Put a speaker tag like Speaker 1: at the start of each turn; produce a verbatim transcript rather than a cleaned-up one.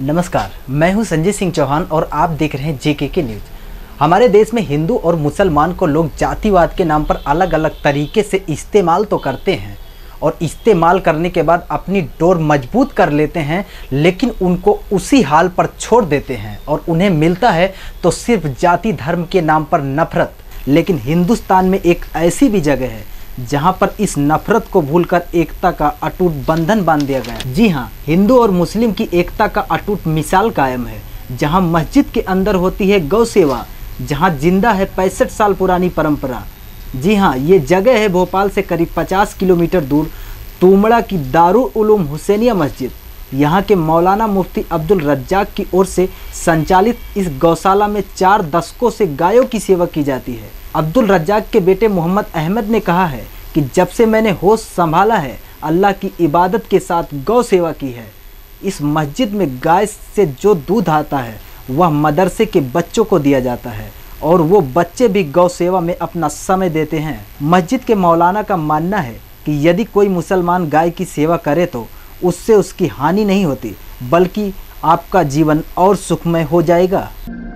Speaker 1: नमस्कार, मैं हूं संजय सिंह चौहान और आप देख रहे हैं जेके के न्यूज़। हमारे देश में हिंदू और मुसलमान को लोग जातिवाद के नाम पर अलग अलग तरीके से इस्तेमाल तो करते हैं और इस्तेमाल करने के बाद अपनी डोर मजबूत कर लेते हैं, लेकिन उनको उसी हाल पर छोड़ देते हैं और उन्हें मिलता है तो सिर्फ जाति धर्म के नाम पर नफरत। लेकिन हिंदुस्तान में एक ऐसी भी जगह है जहां पर इस नफरत को भूलकर एकता का अटूट बंधन बांध दिया गया। जी हां, हिंदू और मुस्लिम की एकता का अटूट मिसाल कायम है, जहां मस्जिद के अंदर होती है गौ सेवा, जहां जिंदा है पैंसठ साल पुरानी परंपरा। जी हां, ये जगह है भोपाल से करीब पचास किलोमीटर दूर तुमड़ा की दारुल उलूम हुसैनिया मस्जिद। यहाँ के मौलाना मुफ्ती अब्दुल रज्जाक की ओर से संचालित इस गौशाला में चार दशकों से गायों की सेवा की जाती है। अब्दुल रज्जाक के बेटे मोहम्मद अहमद ने कहा है कि जब से मैंने होश संभाला है, अल्लाह की इबादत के साथ गौ सेवा की है। इस मस्जिद में गाय से जो दूध आता है वह मदरसे के बच्चों को दिया जाता है और वो बच्चे भी गौ सेवा में अपना समय देते हैं। मस्जिद के मौलाना का मानना है कि यदि कोई मुसलमान गाय की सेवा करे तो उससे उसकी हानि नहीं होती, बल्कि आपका जीवन और सुखमय हो जाएगा।